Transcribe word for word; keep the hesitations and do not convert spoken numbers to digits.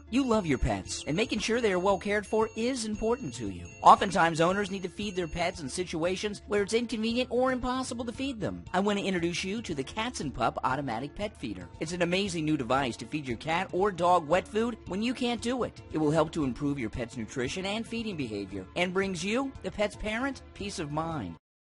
You love your pets, and making sure they are well cared for is important to you. Oftentimes, owners need to feed their pets in situations where it's inconvenient or impossible to feed them. I want to introduce you to the Catzenpup Automatic Pet Feeder. It's an amazing new device to feed your cat or dog wet food when you can't do it. It will help to improve your pet's nutrition and feeding behavior, and brings you, the pet's parent, peace of mind.